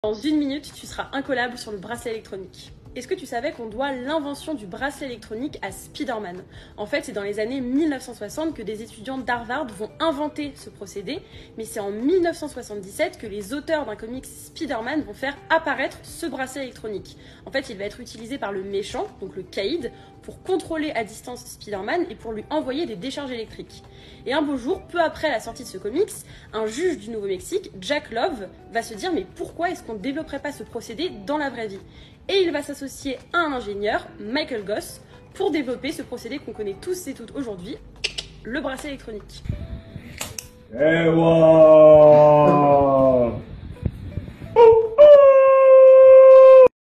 Dans une minute, tu seras incollable sur le bracelet électronique. Est-ce que tu savais qu'on doit l'invention du bracelet électronique à Spider-Man? En fait, c'est dans les années 1960 que des étudiants d'Harvard vont inventer ce procédé, mais c'est en 1977 que les auteurs d'un comic Spider-Man vont faire apparaître ce bracelet électronique. En fait, il va être utilisé par le méchant, donc le Caïd, pour contrôler à distance Spider-Man et pour lui envoyer des décharges électriques. Et un beau jour, peu après la sortie de ce comics, un juge du Nouveau-Mexique, Jack Love, va se dire mais pourquoi est-ce qu'on ne développerait pas ce procédé dans la vraie vie? Et il va s'associer à un ingénieur, Michael Goss, pour développer ce procédé qu'on connaît tous et toutes aujourd'hui, le bracelet électronique. Hey, wow.